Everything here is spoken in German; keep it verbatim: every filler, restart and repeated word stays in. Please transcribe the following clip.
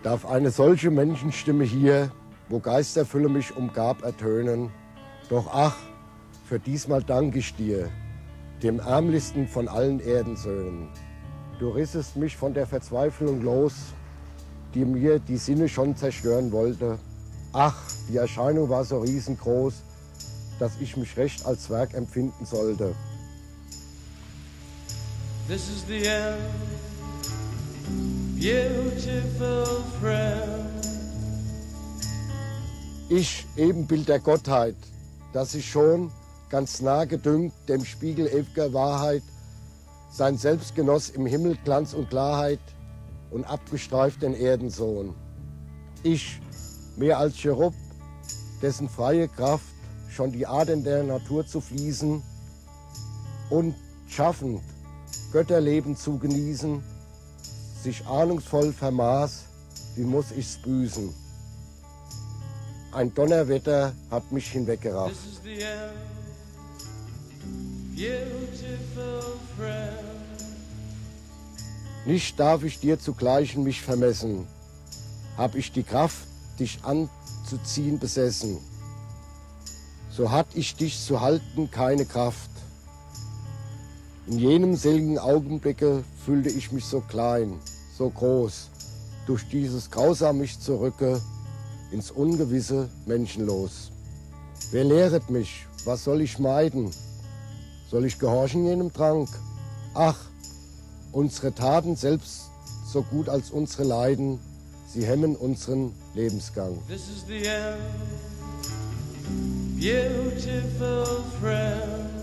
Darf eine solche Menschenstimme hier, wo Geisterfülle mich umgab, ertönen? Doch ach, für diesmal dank ich dir, dem ärmlichsten von allen Erdensöhnen. Du rissest mich von der Verzweiflung los, die mir die Sinne schon zerstören wollte. Ach, die Erscheinung war so riesengroß, dass ich mich recht als Werk empfinden sollte. This is the end, beautiful friend. Ich, Ebenbild der Gottheit, das sich schon ganz nah gedüngt dem Spiegel ewiger Wahrheit, sein Selbstgenoss im Himmel Glanz und Klarheit und abgestreift den Erdensohn. Ich, mehr als Cherub, dessen freie Kraft schon die Adern der Natur zu fließen und schaffend Götterleben zu genießen, sich ahnungsvoll vermaß, wie muss ich's büßen. Ein Donnerwetter hat mich hinweggerafft. This is the end, beautiful friend. Nicht darf ich dir zu Gleichen mich vermessen, hab ich die Kraft, dich anzuziehen besessen. So hat ich dich zu halten keine Kraft. In jenem seligen Augenblicke fühlte ich mich so klein, so groß, durch dieses Grausam mich zurücke, ins ungewisse Menschenlos. Wer lehret mich, was soll ich meiden? Soll ich gehorchen jenem Trank? Ach, unsere Taten selbst so gut als unsere Leiden, sie hemmen unseren Lebensgang. This is the end, beautiful friend.